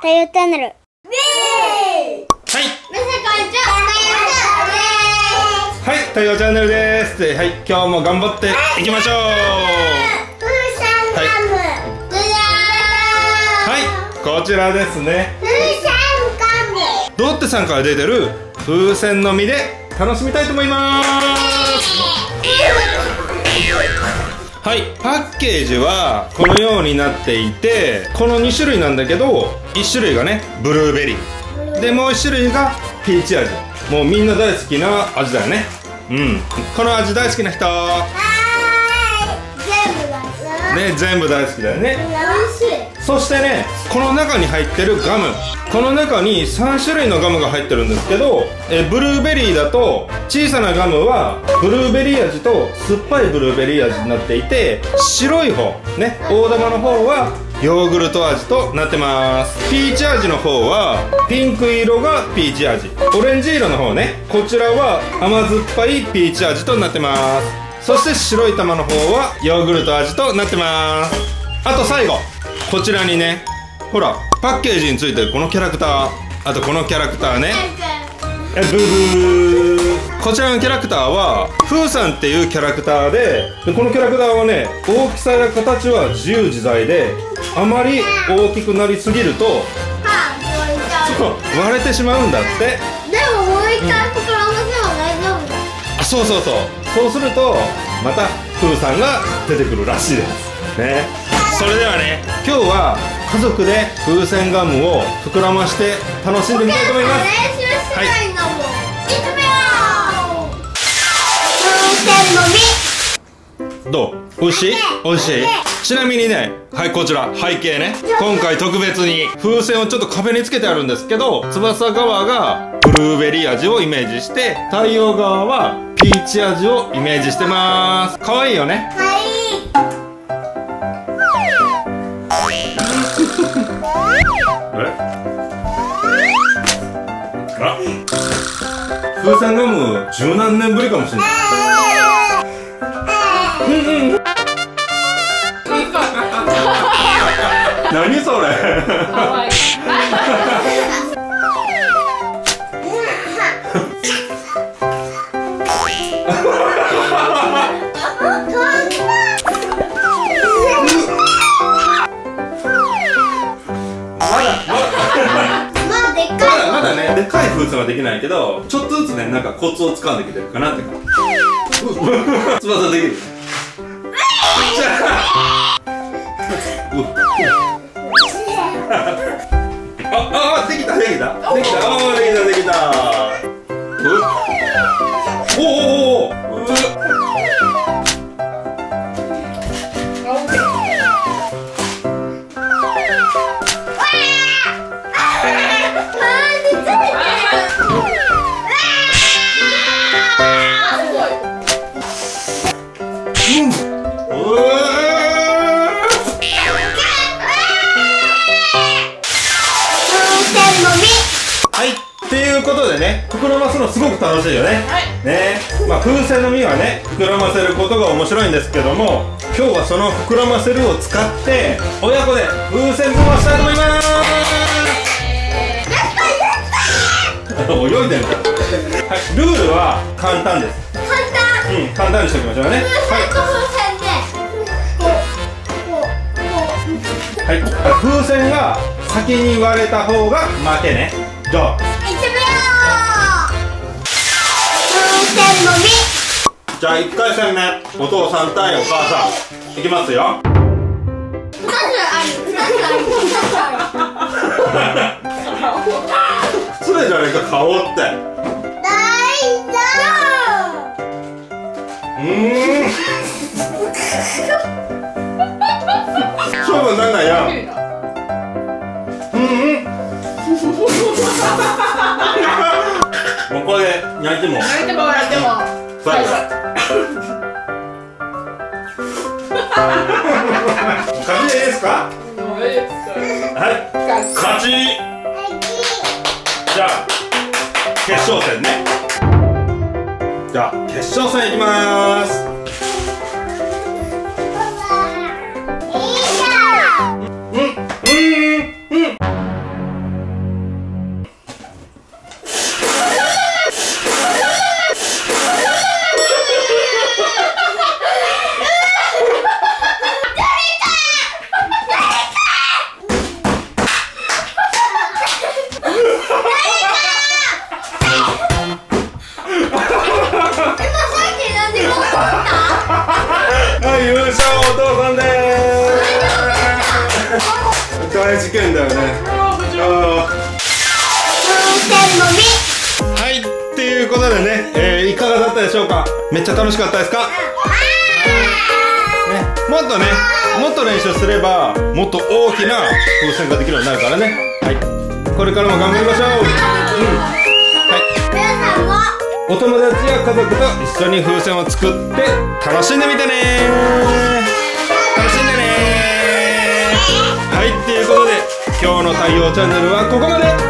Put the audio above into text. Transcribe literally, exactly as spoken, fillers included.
ヨチャンネル。はい。 はい、太陽チャンネルです。はい、今日も頑張っていきましょう。はい、こちらですね。ロッテさんから出てる風船の実で楽しみたいと思います。はい、パッケージはこのようになっていて、このに種類なんだけど、いち種類がねブルーベリーで、もういち種類がピーチ味。もうみんな大好きな味だよね。うん、この味大好きな人ね、全部大好きだよね。そしてね、この中に入ってるガム、この中にさん種類のガムが入ってるんですけど、えブルーベリーだと小さなガムはブルーベリー味と酸っぱいブルーベリー味になっていて、白い方ね、大玉の方はヨーグルト味となってます。ピーチ味の方はピンク色がピーチ味、オレンジ色の方ね、こちらは甘酸っぱいピーチ味となってます。そして白い玉の方はヨーグルト味となってます。あと最後、こちらにね、ほらパッケージについてるこのキャラクター、あとこのキャラクターね、えブーブー。こちらのキャラクターはフーさんっていうキャラクターで、でこのキャラクターはね、大きさや形は自由自在で、あまり大きくなりすぎるとそう割れてしまうんだって。 でももう一回膨らませば大丈夫だ。 あ、そうそうそう、そうするとまたフーさんが出てくるらしいですね。それではね、今日は家族で風船ガムを膨らまして楽しんでみたいと思います。 練習したいんだもん。いってみよう。風船の実。 どう？美味しい？美味しい？ちなみにね、はい、こちら背景ね、今回特別に風船をちょっと壁につけてあるんですけど、翼側がブルーベリー味をイメージして、太陽側はピーチ味をイメージしてます。かわいいよね。 かわいい。 あ、風船ガム十何年ぶりかもしれない。うんうん。何それ。かわいい。でかい風船はできないけど、ちょっとずつね、なんかコツを掴んできてるかなって感じ。翼できる。ああ、できたできたできた、ああ、できたできた。おおおお。はい、っていうことでね、膨らますのすごく楽しいよね。はい、ね、まあ風船の実はね、膨らませることが面白いんですけども、今日はその膨らませるを使って親子で風船飛ばしたいと思います。泳いでるから。はい、ルールは簡単です。 簡単。 うん、簡単にしておきましょうね。はい。はい、風船が先に割れた方が負けね。じゃあ。いってみよう。風船の実。じゃあいっかい戦目、お父さん対お母さん、いきますよ。ふたつある、ふたつある。失礼じゃないか、顔って。大丈夫。うーん。勝負になんないや。うんうん。もうこれで焼いても。焼いても笑っても。最後。勝ちでいいですか？もういいですか？はい。勝ち。じゃあ決勝戦ね。じゃあ決勝戦いきまーす。うんうんうん。 はい優勝お父さんでーす。大事件だよね。はいっていうことでね、えー、いかがだったでしょうか。めっちゃ楽しかったですか。ね、もっとねもっと練習すればもっと大きな風船ができるようになるからね。はい、これからも頑張りましょう。うん、はい、 皆さんもお友達や家族と一緒に風船を作って楽しんでみてね。楽しんでね。はい、っていうことで今日の太陽チャンネルはここまで。